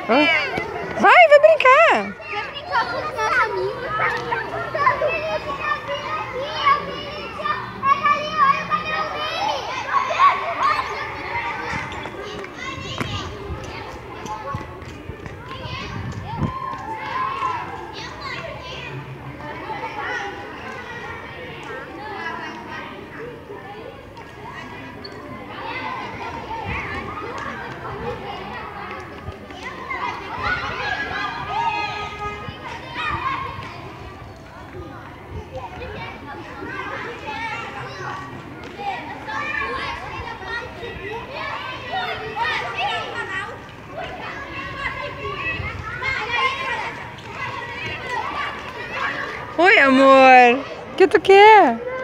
Vai brincar. Vai brincar com os meus amigos. Oi, amor. O que tu quer?